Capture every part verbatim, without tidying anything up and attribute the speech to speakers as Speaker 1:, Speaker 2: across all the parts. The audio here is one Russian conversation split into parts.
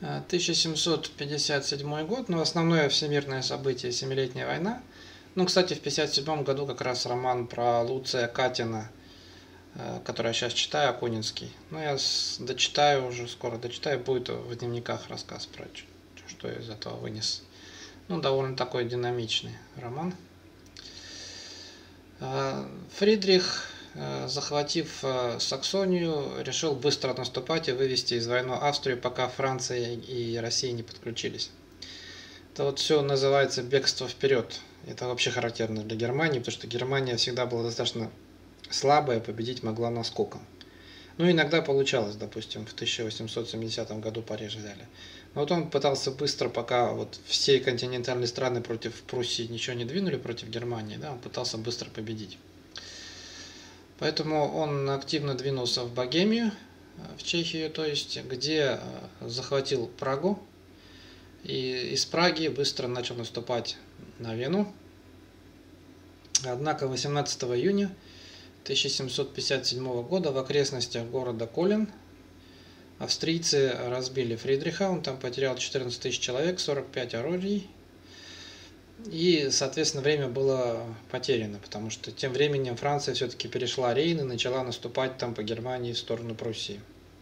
Speaker 1: тысяча семьсот пятьдесят седьмой год, ну, основное всемирное событие — Семилетняя война. Ну, кстати, в пятьдесят седьмом году как раз роман про Луция Катина, который я сейчас читаю, Акунинский. Ну, я дочитаю уже, скоро дочитаю, будет в дневниках рассказ про что я из этого вынес. Ну, довольно такой динамичный роман. Фридрих, захватив Саксонию, решил быстро наступать и вывести из войны Австрию, пока Франция и Россия не подключились. Это вот все называется бегство вперед. Это вообще характерно для Германии, потому что Германия всегда была достаточно слабая, победить могла наскоком. Ну, иногда получалось, допустим, в тысяча восемьсот семидесятом году Париж взяли. Но вот он пытался быстро, пока вот все континентальные страны против Пруссии ничего не двинули, против Германии, да, он пытался быстро победить. Поэтому он активно двинулся в Богемию, в Чехию, то есть, где захватил Прагу. И из Праги быстро начал наступать на Вену. Однако восемнадцатого июня тысяча семьсот пятьдесят седьмого года в окрестностях города Колен австрийцы разбили Фридриха, он там потерял четырнадцать тысяч человек, сорок пять орудий, и, соответственно, время было потеряно, потому что тем временем Франция все-таки перешла Рейн и начала наступать там по Германии в сторону Пруссии.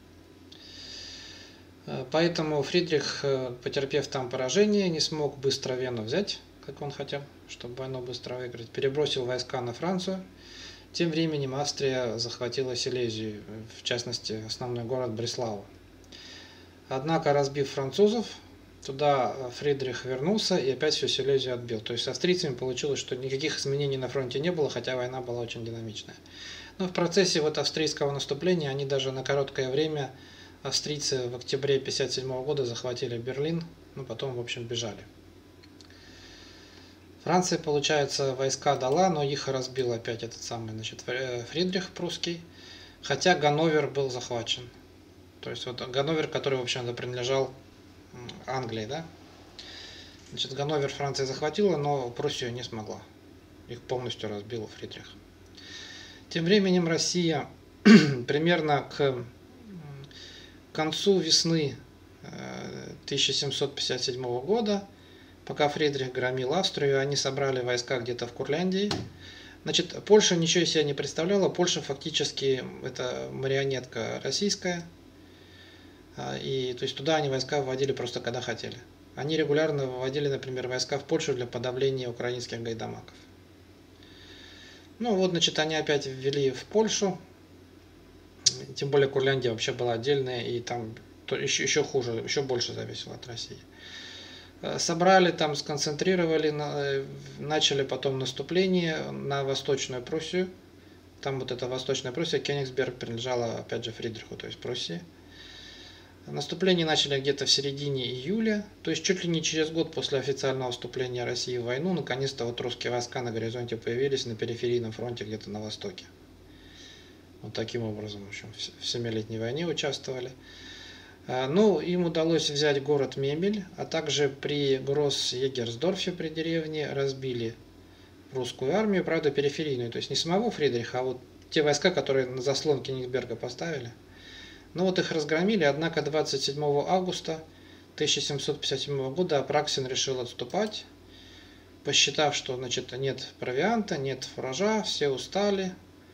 Speaker 1: Поэтому Фридрих, потерпев там поражение, не смог быстро Вену взять, как он хотел, чтобы войну быстро выиграть, перебросил войска на Францию. Тем временем Австрия захватила Силезию, в частности, основной город Бреслау. Однако, разбив французов, туда Фридрих вернулся и опять всю Силезию отбил. То есть с австрийцами получилось, что никаких изменений на фронте не было, хотя война была очень динамичная. Но в процессе вот австрийского наступления они даже на короткое время, австрийцы в октябре тысяча девятьсот пятьдесят седьмого года захватили Берлин, но потом, в общем, бежали. Франция, получается, войска дала, но их разбил опять этот самый, значит, Фридрих прусский, хотя Ганновер был захвачен. То есть вот Ганновер, который, в общем-то, принадлежал Англии, да? Значит, Ганновер Франция захватила, но Пруссию не смогла. Их полностью разбил Фридрих. Тем временем Россия примерно к концу весны тысяча семьсот пятьдесят седьмого года, пока Фридрих громил Австрию, они собрали войска где-то в Курляндии. Значит, Польша ничего из себя не представляла. Польша фактически это марионетка российская. И то есть туда они войска вводили просто когда хотели. Они регулярно выводили, например, войска в Польшу для подавления украинских гайдамаков. Ну вот, значит, они опять ввели в Польшу. Тем более Курляндия вообще была отдельная, и там еще, еще хуже, еще больше зависело от России. Собрали там, сконцентрировали, начали потом наступление на Восточную Пруссию. Там вот эта Восточная Пруссия, Кёнигсберг, принадлежала опять же Фридриху, то есть Пруссии. Наступление начали где-то в середине июля, то есть чуть ли не через год после официального вступления России в войну, наконец-то вот русские войска на горизонте появились на периферийном фронте где-то на востоке. Вот таким образом, в общем, в Семилетней войне участвовали. Ну, им удалось взять город Мемель, а также при Гросс-Егерсдорфе, при деревне, разбили русскую армию, правда, периферийную, то есть не самого Фридриха, а вот те войска, которые на заслон Кёнигсберга поставили. Ну вот их разгромили, однако двадцать седьмого августа тысяча семьсот пятьдесят седьмого года Апраксин решил отступать, посчитав, что, значит, нет провианта, нет фуража, все устали.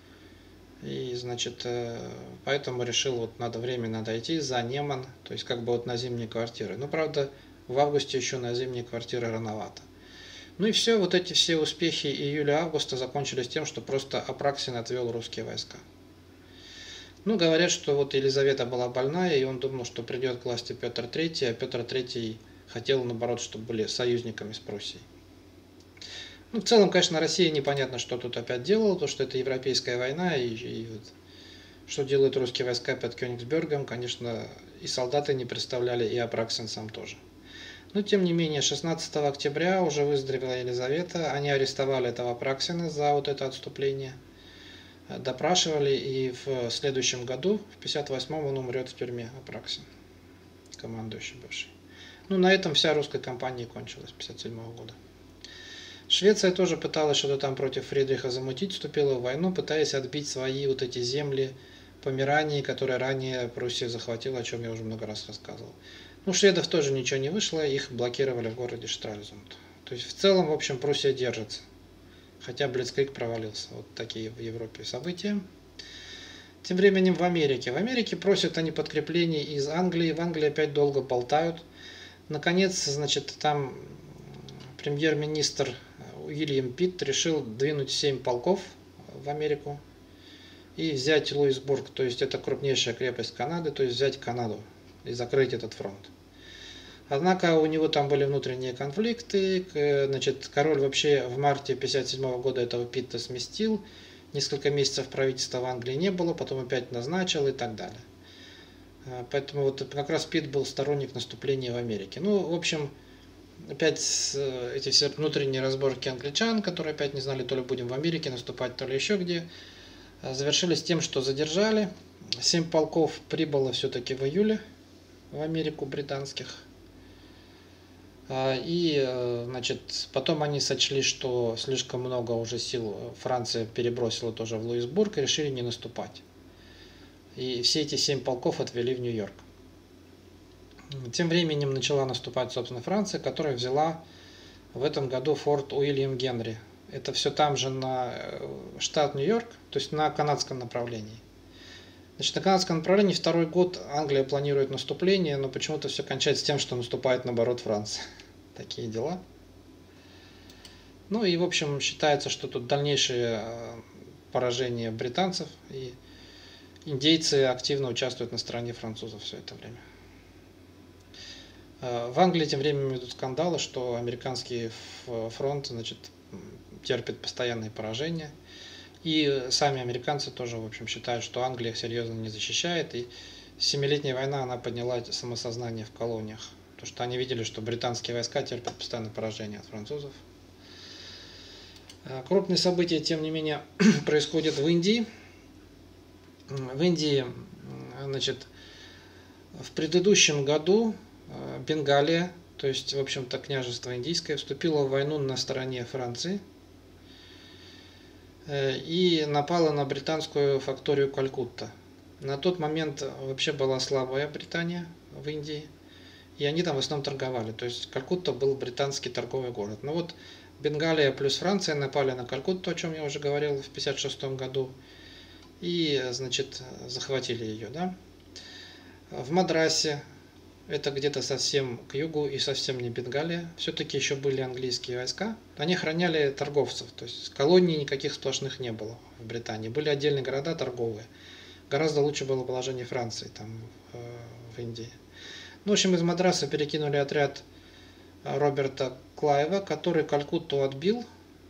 Speaker 1: И, значит, поэтому решил, вот надо временно дойти за Неман, то есть как бы вот на зимние квартиры. Но, правда, в августе еще на зимние квартиры рановато. Ну и все, вот эти все успехи июля-августа закончились тем, что просто Апраксин отвел русские войска. Ну, говорят, что вот Елизавета была больная, и он думал, что придет к власти Петр Третий, а Петр Третий хотел, наоборот, чтобы были союзниками с Пруссией. Ну, в целом, конечно, Россия непонятно, что тут опять делала, то что это европейская война, и, и вот, что делают русские войска под Кёнигсбергом, конечно, и солдаты не представляли, и Апраксин сам тоже. Но, тем не менее, шестнадцатого октября уже выздоровела Елизавета, они арестовали этого Апраксина за вот это отступление, допрашивали, и в следующем году, в пятьдесят восьмом, он умрет в тюрьме, Апраксин, командующий бывший. Ну, на этом вся русская кампания кончилась, пятьдесят седьмого года. Швеция тоже пыталась что-то там против Фридриха замутить, вступила в войну, пытаясь отбить свои вот эти земли Померании, которые ранее Пруссия захватила, о чем я уже много раз рассказывал. Ну, шведов тоже ничего не вышло, их блокировали в городе Штральзунд. То есть в целом, в общем, Пруссия держится. Хотя Блицкриг провалился. Вот такие в Европе события. Тем временем в Америке. В Америке просят они подкреплений из Англии. В Англии опять долго болтают. Наконец, значит, там премьер-министр Уильям Питт решил двинуть семь полков в Америку и взять Луисбург, то есть это крупнейшая крепость Канады, то есть взять Канаду и закрыть этот фронт. Однако у него там были внутренние конфликты, значит, король вообще в марте тысяча девятьсот пятьдесят седьмого года этого Питта сместил, несколько месяцев правительства в Англии не было, потом опять назначил и так далее. Поэтому вот как раз Питт был сторонник наступления в Америке. Ну, в общем, опять эти все внутренние разборки англичан, которые опять не знали, то ли будем в Америке наступать, то ли еще где, завершились тем, что задержали. Семь полков прибыло все-таки в июле в Америку британских. И, значит, потом они сочли, что слишком много уже сил Франция перебросила тоже в Луисбург и решили не наступать. И все эти семь полков отвели в Нью-Йорк. Тем временем начала наступать, собственно, Франция, которая взяла в этом году форт Уильям Генри. Это все там же на штат Нью-Йорк, то есть на канадском направлении. Значит, на канадском направлении второй год Англия планирует наступление, но почему-то все кончается тем, что наступает наоборот Франция. Такие дела. Ну и, в общем, считается, что тут дальнейшее поражение британцев, и индейцы активно участвуют на стороне французов все это время. В Англии тем временем идут скандалы, что американский фронт, значит, терпит постоянные поражения. И сами американцы тоже, в общем, считают, что Англия их серьезно не защищает. И Семилетняя война, она подняла самосознание в колониях. Потому что они видели, что британские войска терпят постоянное поражение от французов. Крупные события, тем не менее, происходят в Индии. В Индии, значит, в предыдущем году Бенгалия, то есть, в общем-то, княжество индийское, вступило в войну на стороне Франции и напала на британскую факторию Калькутта. На тот момент вообще была слабая Британия в Индии, и они там в основном торговали. То есть Калькутта был британский торговый город. Но вот Бенгалия плюс Франция напали на Калькутту, о чем я уже говорил, в тысяча девятьсот пятьдесят шестом году, и, значит, захватили ее, да. В Мадрасе, это где-то совсем к югу и совсем не Бенгалия, все-таки еще были английские войска. Они охраняли торговцев, то есть колоний никаких сплошных не было в Британии. Были отдельные города торговые. Гораздо лучше было положение Франции там в Индии. Ну, в общем, из Мадраса перекинули отряд Роберта Клайва, который Калькутту отбил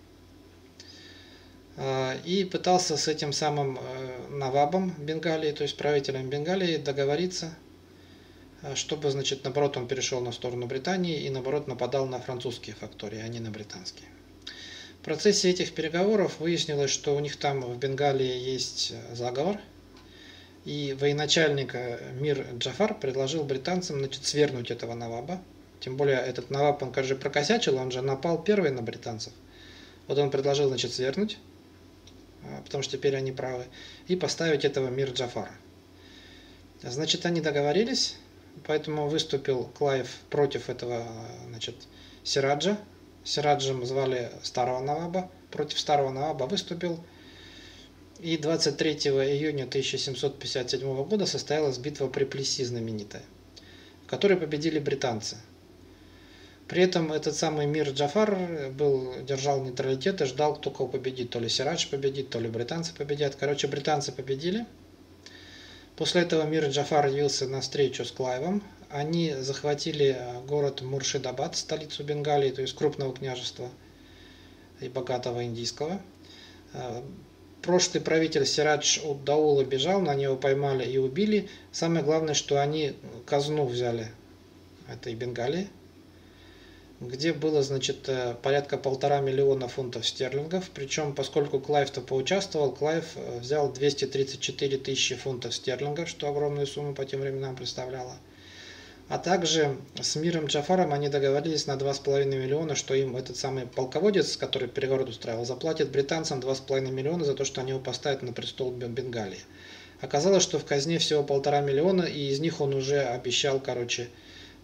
Speaker 1: и пытался с этим самым Навабом Бенгалии, то есть правителем Бенгалии, договориться, чтобы, значит, наоборот, он перешел на сторону Британии и, наоборот, нападал на французские фактории, а не на британские. В процессе этих переговоров выяснилось, что у них там в Бенгалии есть заговор, и военачальник Мир Джафар предложил британцам, значит, свергнуть этого Наваба. Тем более этот Наваб, он, конечно, прокосячил, он же напал первый на британцев. Вот он предложил, значит, свергнуть, потому что теперь они правы, и поставить этого Мир Джафара. Значит, они договорились. Поэтому выступил Клайв против этого, значит, Сираджа. Сираджем звали старого Наваба. Против старого Наваба выступил. И двадцать третьего июня тысяча семьсот пятьдесят седьмого года состоялась битва при Плесси знаменитая, в которой победили британцы. При этом этот самый Мир Джафар был, держал нейтралитет и ждал, кто кого победит. То ли Сирадж победит, то ли британцы победят. Короче, британцы победили. После этого Мир Джафар явился на встречу с Клайвом. Они захватили город Муршидабад, столицу Бенгалии, то есть крупного княжества и богатого индийского. Прошлый правитель Сирадж Уд-Даула бежал, на него поймали и убили. Самое главное, что они казну взяли этой Бенгалии, где было, значит, порядка полтора миллиона фунтов стерлингов. Причем, поскольку Клайв-то поучаствовал, Клайв взял двести тридцать четыре тысячи фунтов стерлингов, что огромную сумму по тем временам представляло. А также с Миром Джафаром они договорились на два с половиной миллиона, что им этот самый полководец, который переворот устраивал, заплатит британцам два с половиной миллиона за то, что они его поставят на престол Бенгалии. Оказалось, что в казне всего полтора миллиона, и из них он уже обещал, короче,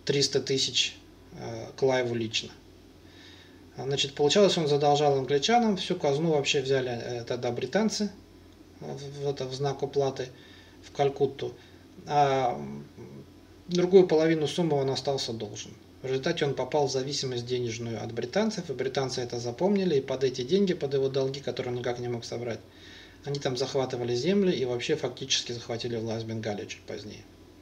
Speaker 1: триста тысяч Клайву лично. Значит, получалось, он задолжал англичанам, всю казну вообще взяли тогда британцы в, это, в знак уплаты в Калькутту, а другую половину суммы он остался должен. В результате он попал в зависимость денежную от британцев, и британцы это запомнили, и под эти деньги, под его долги, которые он никак не мог собрать, они там захватывали земли и вообще фактически захватили власть в Бенгалии чуть позднее.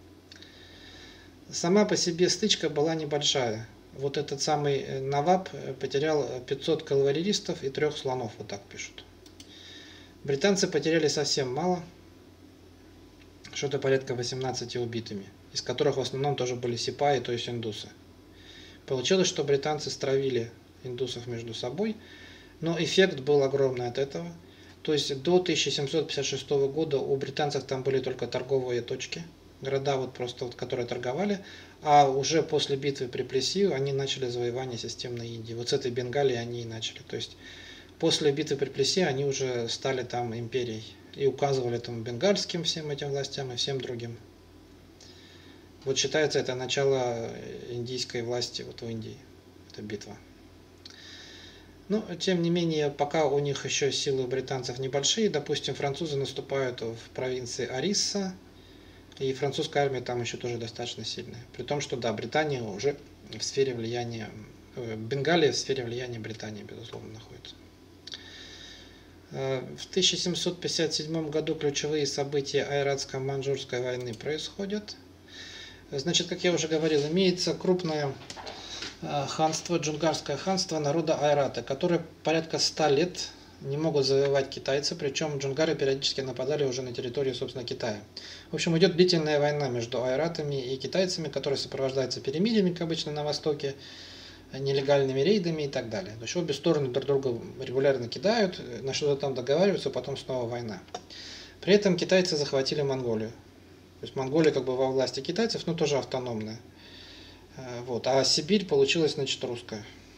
Speaker 1: Сама по себе стычка была небольшая. Вот этот самый Наваб потерял пятьсот кавалеристов и трех слонов, вот так пишут. Британцы потеряли совсем мало, что-то порядка восемнадцати убитыми, из которых в основном тоже были сипаи, то есть индусы. Получилось, что британцы стравили индусов между собой, но эффект был огромный от этого. То есть до тысяча семьсот пятьдесят шестого года у британцев там были только торговые точки, города, вот просто вот, которые торговали, а уже после битвы при Плесси они начали завоевание системной Индии. Вот с этой Бенгалии они и начали. То есть после битвы при Плесси они уже стали там империей и указывали там бенгальским всем этим властям и всем другим. Вот считается это начало индийской власти вот в Индии, эта битва. Но, тем не менее, пока у них еще силы у британцев небольшие, допустим, французы наступают в провинции Орисса, и французская армия там еще тоже достаточно сильная. При том, что, да, Британия уже в сфере влияния, Бенгалия в сфере влияния Британии, безусловно, находится. В тысяча семьсот пятьдесят седьмом году ключевые события Айратско-Маньчжурской войны происходят. Значит, как я уже говорил, имеется крупное ханство, джунгарское ханство народа Айрата, которое порядка ста лет не могут завоевать китайцы, причем джунгары периодически нападали уже на территорию, собственно, Китая. В общем, идет длительная война между айратами и китайцами, которая сопровождается перемириями, как обычно на Востоке, нелегальными рейдами и так далее. То есть обе стороны друг друга регулярно кидают, на что-то там договариваются, потом снова война. При этом китайцы захватили Монголию. То есть Монголия как бы во власти китайцев, но тоже автономная. Вот. А Сибирь получилась, значит, русская.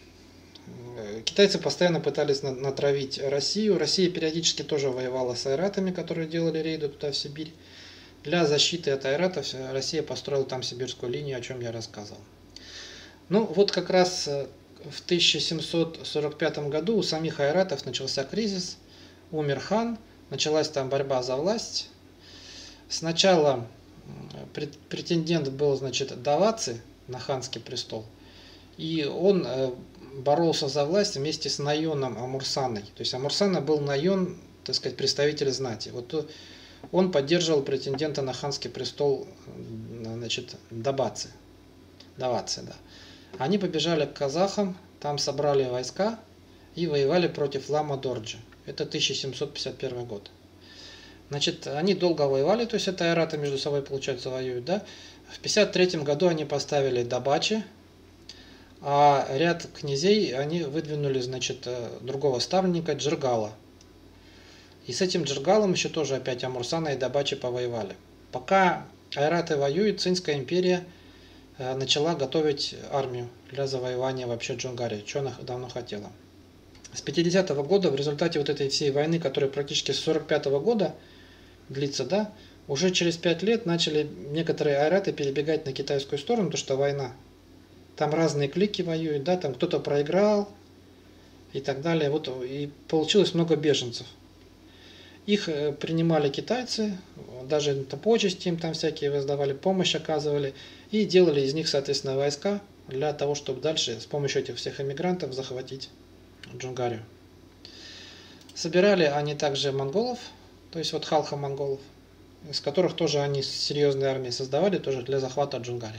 Speaker 1: Китайцы постоянно пытались натравить Россию. Россия периодически тоже воевала с айратами, которые делали рейды туда, в Сибирь. Для защиты от айратов Россия построила там сибирскую линию, о чем я рассказывал. Ну, вот как раз в тысяча семьсот сорок пятом году у самих айратов начался кризис, умер хан, началась там борьба за власть. Сначала претендент был, значит, Даваци на ханский престол, и он боролся за власть вместе с Найоном Амурсаной. То есть Амурсана был Найон, так сказать, представитель знати. Вот он поддерживал претендента на ханский престол, значит, Дабаци. Даваци, да. Они побежали к казахам, там собрали войска и воевали против Лама Дорджи. Это тысяча семьсот пятьдесят первый год. Значит, они долго воевали, то есть это айраты между собой, получается, воюют, да. В пятьдесят третьем году они поставили Дабачи, а ряд князей они выдвинули, значит, другого ставленника Джиргала. И с этим Джиргалом еще тоже опять Амурсана и Дабачи повоевали. Пока айраты воюют, Цинская империя начала готовить армию для завоевания вообще Джунгарии, что она давно хотела. С пятидесятого года, в результате вот этой всей войны, которая практически с сорок пятого года длится, да, уже через пять лет начали некоторые айраты перебегать на китайскую сторону, потому что война. Там разные клики воюют, да, там кто-то проиграл и так далее. Вот, и получилось много беженцев. Их принимали китайцы, даже почести им там всякие воздавали, помощь оказывали, и делали из них, соответственно, войска для того, чтобы дальше с помощью этих всех эмигрантов захватить Джунгарию. Собирали они также монголов, то есть вот халха монголов, из которых тоже они серьезные армии создавали, тоже для захвата Джунгарии.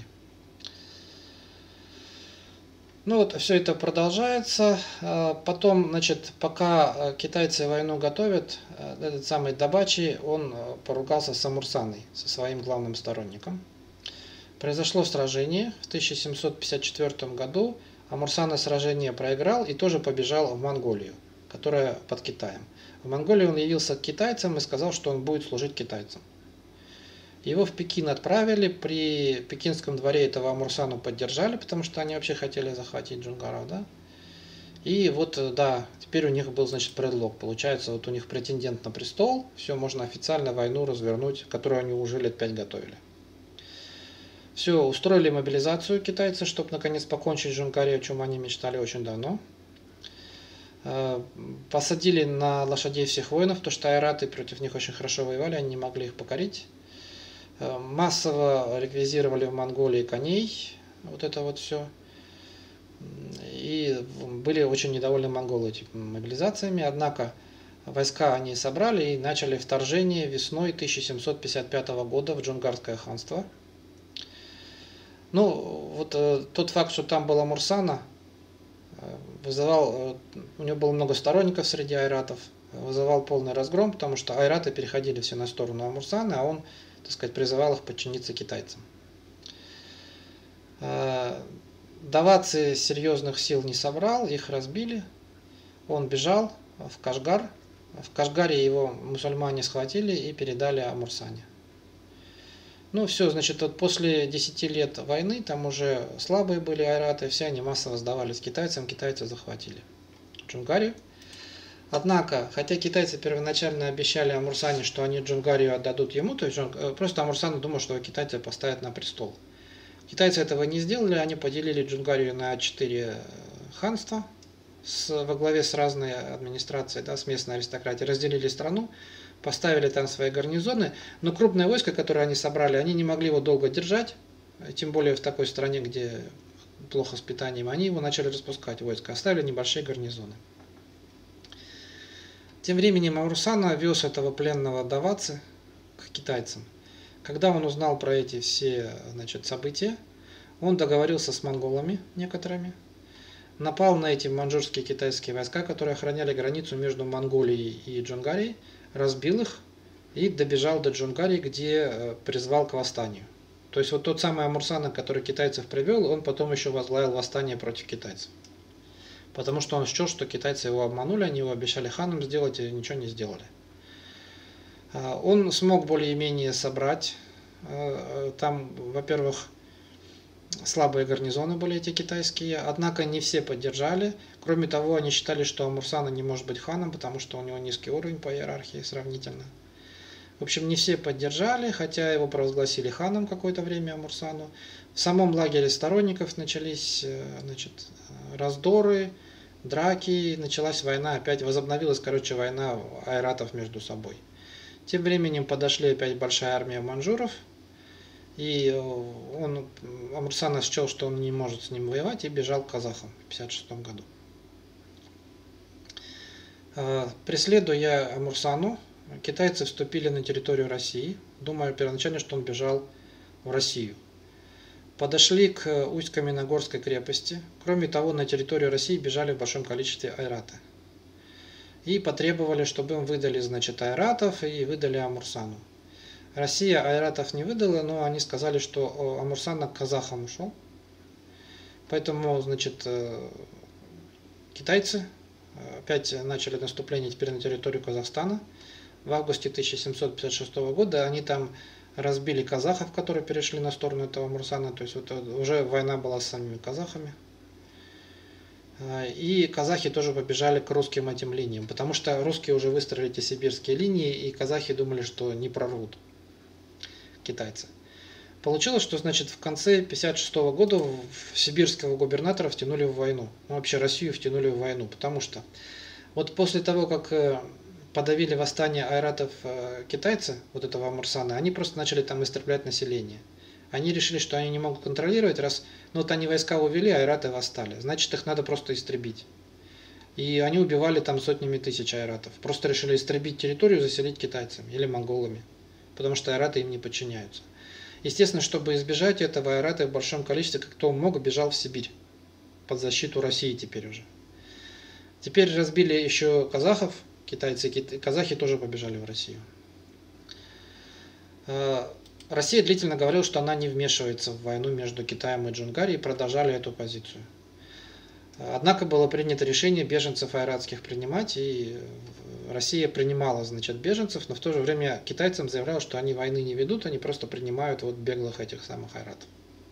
Speaker 1: Ну вот, все это продолжается. Потом, значит, пока китайцы войну готовят, этот самый Дабачи, он поругался с Амурсаной, со своим главным сторонником. Произошло сражение в тысяча семьсот пятьдесят четвёртом году. Амурсана сражение проиграл и тоже побежал в Монголию, которая под Китаем. В Монголии он явился к китайцам и сказал, что он будет служить китайцам. Его в Пекин отправили, при пекинском дворе этого Амурсану поддержали, потому что они вообще хотели захватить джунгаров, да. И вот, да, теперь у них был, значит, предлог. Получается, вот у них претендент на престол, все, можно официально войну развернуть, которую они уже лет пять готовили. Все, устроили мобилизацию китайцы, чтобы наконец покончить с Джунгарией, о чем они мечтали очень давно. Посадили на лошадей всех воинов, потому что айраты против них очень хорошо воевали, они не могли их покорить. Массово реквизировали в Монголии коней, вот это вот все. И были очень недовольны монголы этими мобилизациями, однако войска они собрали и начали вторжение весной тысяча семьсот пятьдесят пятого года в Джунгарское ханство. Ну, вот э, тот факт, что там была Мурсана, э, вызывал, э, у него было много сторонников среди айратов, вызывал полный разгром, потому что айраты переходили все на сторону Амурсаны, а он, так сказать, призывал их подчиниться китайцам. Э, Даваци серьезных сил не собрал, их разбили, он бежал в Кашгар, в Кашгаре его мусульмане схватили и передали Амурсане. Ну все, значит, вот после десяти лет войны, там уже слабые были айраты, все они массово сдавались китайцам, китайцы захватили Джунгарию. Однако, хотя китайцы первоначально обещали Амурсане, что они Джунгарию отдадут ему, то есть просто Амурсана думал, что китайцы поставят на престол. Китайцы этого не сделали, они поделили Джунгарию на четыре ханства с, во главе с разной администрацией, да, с местной аристократией, разделили страну, поставили там свои гарнизоны, но крупное войско, которое они собрали, они не могли его долго держать, тем более в такой стране, где плохо с питанием, они его начали распускать, войска, оставили небольшие гарнизоны. Тем временем Амурсана вез этого пленного Даваци к китайцам. Когда он узнал про эти все, значит, события, он договорился с монголами некоторыми, напал на эти маньчжурские китайские войска, которые охраняли границу между Монголией и Джунгарией, разбил их и добежал до Джунгарии, где призвал к восстанию. То есть вот тот самый Амурсана, который китайцев привел, он потом еще возглавил восстание против китайцев. Потому что он счел, что китайцы его обманули, они его обещали ханом сделать и ничего не сделали. Он смог более-менее собрать. Там, во-первых, слабые гарнизоны были эти китайские, однако не все поддержали. Кроме того, они считали, что Амурсана не может быть ханом, потому что у него низкий уровень по иерархии сравнительно. В общем, не все поддержали, хотя его провозгласили ханом какое-то время Амурсану. В самом лагере сторонников начались, значит, раздоры, драки, началась война, опять возобновилась, короче, война айратов между собой. Тем временем подошли опять большая армия маньчжуров, и он, Амурсана счел, что он не может с ним воевать, и бежал к казахам в тысяча девятьсот пятьдесят шестом году. Преследуя Амурсану, китайцы вступили на территорию России, думая первоначально, что он бежал в Россию. Подошли к Усть-Каменогорской крепости. Кроме того, на территорию России бежали в большом количестве айраты. И потребовали, чтобы им выдали, значит, айратов и выдали Амурсану. Россия айратов не выдала, но они сказали, что Амурсана к казахам ушел. Поэтому, значит, китайцы опять начали наступление теперь на территорию Казахстана. В августе тысяча семьсот пятьдесят шестого года они там разбили казахов, которые перешли на сторону этого Амурсана. То есть вот уже война была с самими казахами. И казахи тоже побежали к русским этим линиям, потому что русские уже выстроили эти сибирские линии, и казахи думали, что не прорвут китайцы. Получилось, что, значит, в конце тысяча девятьсот пятьдесят шестого года сибирского губернатора втянули в войну. Ну, вообще Россию втянули в войну, потому что вот после того, как подавили восстание айратов китайцы, вот этого Амурсана, они просто начали там истреблять население. Они решили, что они не могут контролировать, раз ну, вот они войска увели, айраты восстали. Значит, их надо просто истребить. И они убивали там сотнями тысяч айратов. Просто решили истребить территорию, заселить китайцами или монголами. Потому что айраты им не подчиняются. Естественно, чтобы избежать этого, айраты в большом количестве, как кто мог, бежал в Сибирь. Под защиту России теперь уже. Теперь разбили еще казахов. Китайцы и казахи тоже побежали в Россию. Россия длительно говорила, что она не вмешивается в войну между Китаем и Джунгарией, и продолжали эту позицию. Однако было принято решение беженцев айратских принимать, и Россия принимала, значит, беженцев, но в то же время китайцам заявляла, что они войны не ведут, они просто принимают вот беглых этих самых айратов.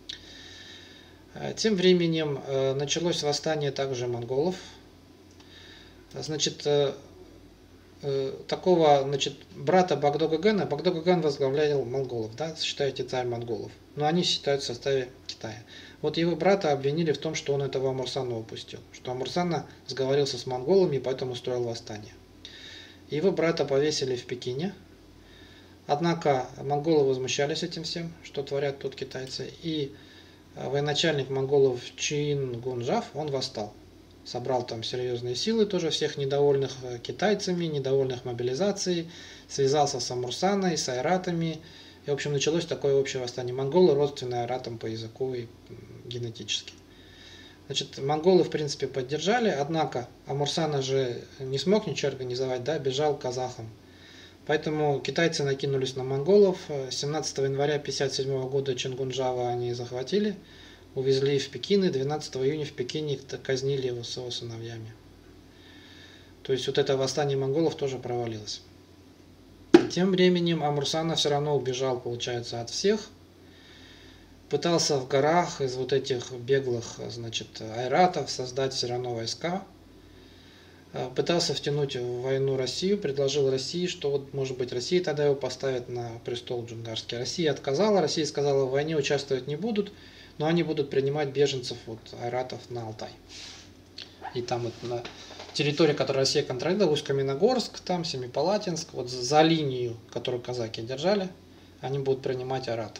Speaker 1: Тем временем началось восстание также монголов. Значит, э, такого, значит, брата Багдо-Гагена. Багдо-Гаген возглавлял монголов, да, считаете, царь монголов. Но они считают в составе Китая. Вот его брата обвинили в том, что он этого Амурсана упустил. Что Амурсана сговорился с монголами и поэтому устроил восстание. Его брата повесили в Пекине. Однако монголы возмущались этим всем, что творят тут китайцы. И военачальник монголов Чин Гунжав, он восстал. Собрал там серьезные силы, тоже всех недовольных китайцами, недовольных мобилизацией, связался с Амурсаной, с айратами. И, в общем, началось такое общее восстание. Монголы родственные айратам по языку и генетически. Значит, монголы, в принципе, поддержали, однако Амурсана же не смог ничего организовать, да, бежал к казахам. Поэтому китайцы накинулись на монголов. семнадцатого января тысяча девятьсот пятьдесят седьмого года Чингунжава они захватили, увезли в Пекин, и двенадцатого июня в Пекине казнили его с его сыновьями. То есть вот это восстание монголов тоже провалилось. Тем временем Амурсана все равно убежал, получается, от всех. Пытался в горах из вот этих беглых, значит, айратов создать все равно войска. Пытался втянуть в войну Россию, предложил России, что вот, может быть, Россия тогда его поставит на престол джунгарский. Россия отказала, Россия сказала, в войне участвовать не будут, но они будут принимать беженцев вот, айратов на Алтай. И там вот на территории, которую Россия контролировала, Усть-Каменогорск, там Семипалатинск, вот за линию, которую казаки держали, они будут принимать айратов.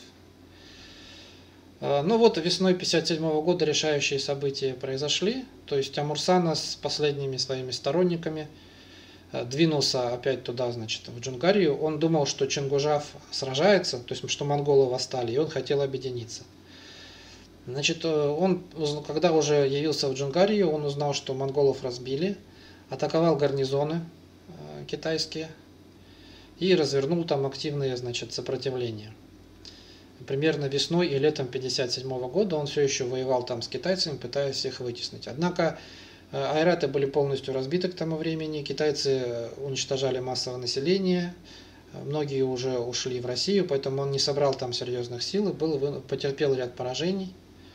Speaker 1: Ну вот весной тысяча девятьсот пятьдесят седьмого года решающие события произошли, то есть Амурсана с последними своими сторонниками двинулся опять туда, значит, в Джунгарию. Он думал, что Чингужав сражается, то есть что монголы восстали, и он хотел объединиться. Значит, он, когда уже явился в Джунгарию, он узнал, что монголов разбили, атаковал гарнизоны китайские и развернул там активное, значит, сопротивление. Примерно весной и летом тысяча девятьсот пятьдесят седьмого года он все еще воевал там с китайцами, пытаясь их вытеснить. Однако айраты были полностью разбиты к тому времени, китайцы уничтожали массовое население, многие уже ушли в Россию, поэтому он не собрал там серьезных сил, был, потерпел ряд поражений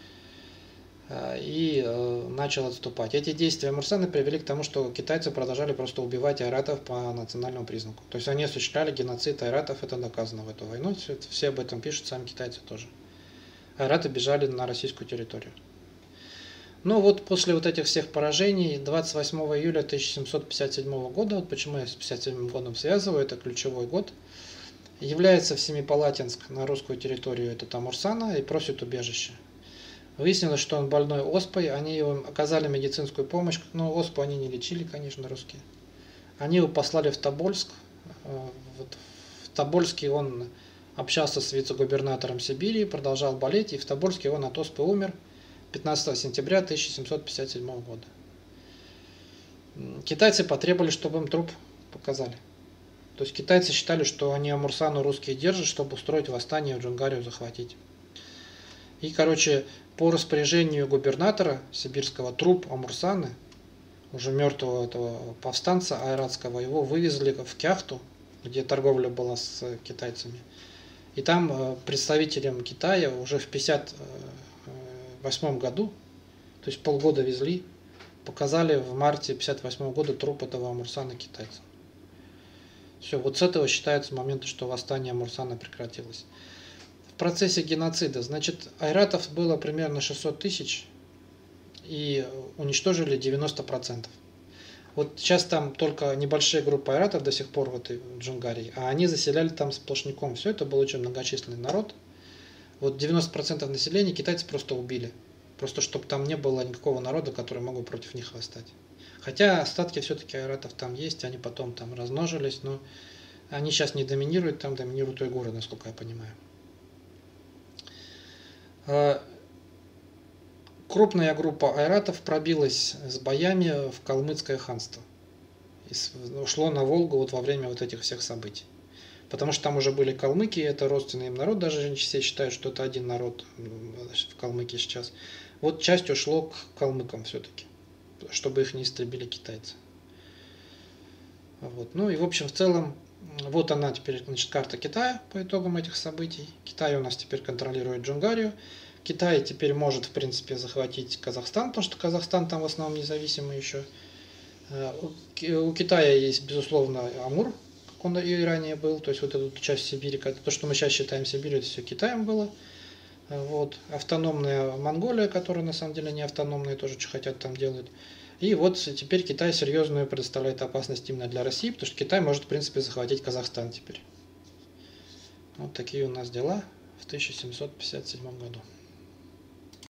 Speaker 1: и начал отступать. Эти действия Амурсана привели к тому, что китайцы продолжали просто убивать айратов по национальному признаку. То есть они осуществляли геноцид айратов, это доказано в эту войну, все, все об этом пишут, сами китайцы тоже. Айраты бежали на российскую территорию. Ну вот после вот этих всех поражений, двадцать восьмого июля тысяча семьсот пятьдесят седьмого года, вот почему я с пятьдесят седьмым годом связываю, это ключевой год, является в Семипалатинск на русскую территорию этот Амурсана и просит убежище. Выяснилось, что он больной оспой, они его оказали медицинскую помощь, но оспу они не лечили, конечно, русские. Они его послали в Тобольск. Вот в Тобольске он общался с вице-губернатором Сибири, продолжал болеть, и в Тобольске он от оспы умер пятнадцатого сентября тысяча семьсот пятьдесят седьмого года. Китайцы потребовали, чтобы им труп показали. То есть китайцы считали, что они Амурсану русские держат, чтобы устроить восстание в Джунгарию, захватить. И, короче, по распоряжению губернатора сибирского труп Амурсаны, уже мертвого этого повстанца айратского, его вывезли в Кяхту, где торговля была с китайцами. И там представителям Китая уже в пятьдесят восьмом году, то есть полгода везли, показали в марте пятьдесят восьмого года труп этого Амурсана китайцам. Все, вот с этого считается момент, что восстание Амурсана прекратилось. В процессе геноцида, значит, айратов было примерно шестьсот тысяч и уничтожили девяносто процентов. Вот сейчас там только небольшая группа айратов до сих пор в этой Джунгарии, а они заселяли там сплошняком. Все это был очень многочисленный народ. Вот девяносто процентов населения китайцы просто убили. Просто чтобы там не было никакого народа, который мог бы против них восстать. Хотя остатки все-таки айратов там есть, они потом там размножились, но они сейчас не доминируют, там доминируют уйгуры, насколько я понимаю. Крупная группа айратов пробилась с боями в Калмыцкое ханство. И ушло на Волгу вот во время вот этих всех событий. Потому что там уже были калмыки, это родственный им народ, даже все считают, что это один народ в Калмыкии сейчас. Вот часть ушло к калмыкам все-таки, чтобы их не истребили китайцы. Вот. Ну и в общем в целом, вот она теперь, значит, карта Китая по итогам этих событий. Китай у нас теперь контролирует Джунгарию. Китай теперь может, в принципе, захватить Казахстан, потому что Казахстан там в основном независимый еще. У Китая есть, безусловно, Амур, как он и ранее был, то есть вот эту часть Сибири, то, что мы сейчас считаем Сибирью, это все Китаем было. Вот. Автономная Монголия, которая на самом деле не автономная, тоже что хотят там делают. И вот теперь Китай серьезную представляет опасность именно для России, потому что Китай может, в принципе, захватить Казахстан теперь. Вот такие у нас дела в тысяча семьсот пятьдесят седьмом году.